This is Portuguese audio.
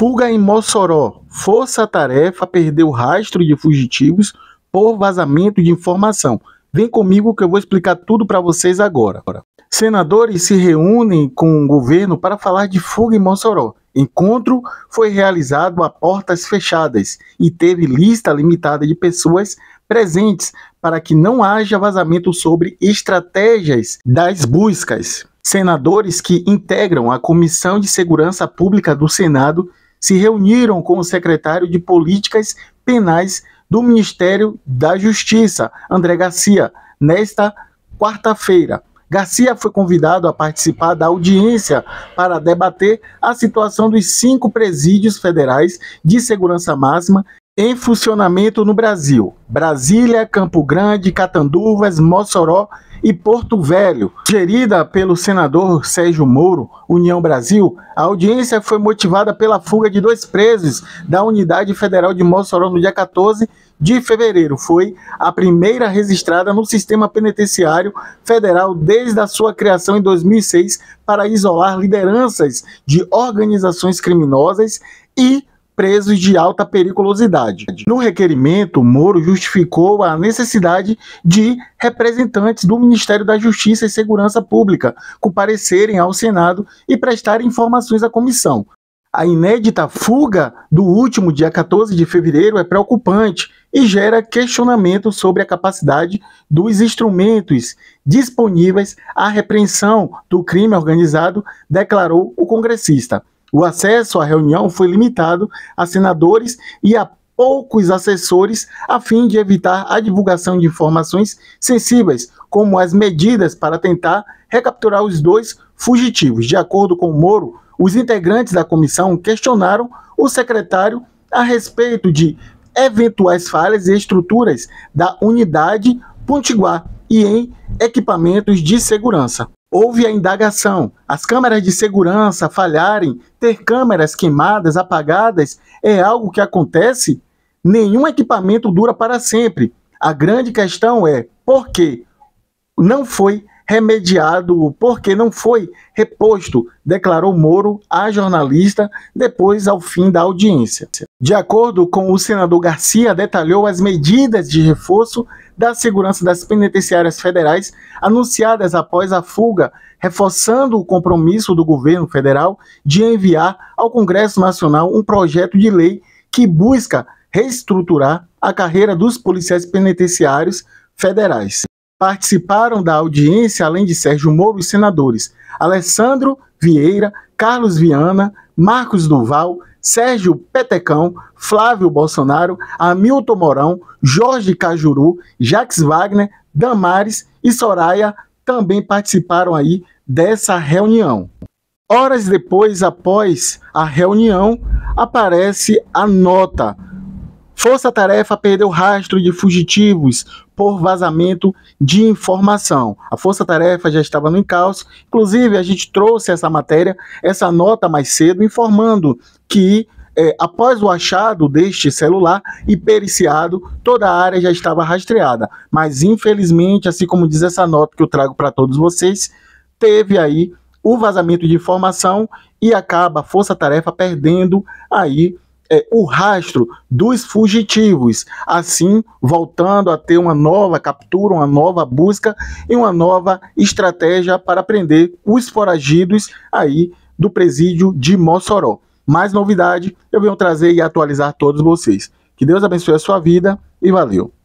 Fuga em Mossoró. Força-tarefa perdeu rastro de fugitivos por vazamento de informação. Vem comigo que eu vou explicar tudo para vocês agora. Senadores se reúnem com o governo para falar de fuga em Mossoró. Encontro foi realizado a portas fechadas e teve lista limitada de pessoas presentes para que não haja vazamento sobre estratégias das buscas. Senadores que integram a Comissão de Segurança Pública do Senado se reuniram com o secretário de Políticas Penais do Ministério da Justiça, André Garcia, nesta quarta-feira. Garcia foi convidado a participar da audiência para debater a situação dos 5 presídios federais de segurança máxima em funcionamento no Brasil: Brasília, Campo Grande, Catanduvas, Mossoró e Porto Velho. Gerida pelo senador Sérgio Moro, União Brasil, a audiência foi motivada pela fuga de 2 presos da Unidade Federal de Mossoró no dia 14 de fevereiro. Foi a primeira registrada no sistema penitenciário federal desde a sua criação em 2006 para isolar lideranças de organizações criminosas e presos de alta periculosidade. No requerimento, Moro justificou a necessidade de representantes do Ministério da Justiça e Segurança Pública comparecerem ao Senado e prestarem informações à comissão. A inédita fuga do último dia 14 de fevereiro é preocupante e gera questionamento sobre a capacidade dos instrumentos disponíveis à repreensão do crime organizado, declarou o congressista. O acesso à reunião foi limitado a senadores e a poucos assessores, a fim de evitar a divulgação de informações sensíveis, como as medidas para tentar recapturar os 2 fugitivos. De acordo com Moro, os integrantes da comissão questionaram o secretário a respeito de eventuais falhas e estruturas da unidade Potiguar e em equipamentos de segurança. Houve a indagação: as câmeras de segurança falharem, ter câmeras queimadas, apagadas, é algo que acontece? Nenhum equipamento dura para sempre. A grande questão é por que não foi remediado, por que não foi reposto, declarou Moro à jornalista depois ao fim da audiência. De acordo com o senador Garcia, detalhou as medidas de reforço da segurança das penitenciárias federais anunciadas após a fuga, reforçando o compromisso do governo federal de enviar ao Congresso Nacional um projeto de lei que busca reestruturar a carreira dos policiais penitenciários federais. Participaram da audiência, além de Sérgio Moro, os senadores Alessandro Vieira, Carlos Viana, Marcos Duval, Sérgio Petecão, Flávio Bolsonaro, Hamilton Mourão, Jorge Cajuru, Jacques Wagner, Damares e Soraya também participaram aí dessa reunião. Horas depois, após a reunião, aparece a nota: Força-tarefa perdeu rastro de fugitivos por vazamento de informação. A Força-tarefa já estava no encalço. Inclusive, a gente trouxe essa matéria, essa nota mais cedo, informando que após o achado deste celular e periciado, toda a área já estava rastreada. Mas, infelizmente, assim como diz essa nota que eu trago para todos vocês, teve aí o vazamento de informação e acaba a Força-tarefa perdendo aí o rastro dos fugitivos, assim voltando a ter uma nova captura, uma nova busca e uma nova estratégia para prender os foragidos aí do presídio de Mossoró. Mais novidade eu venho trazer e atualizar todos vocês. Que Deus abençoe a sua vida e valeu!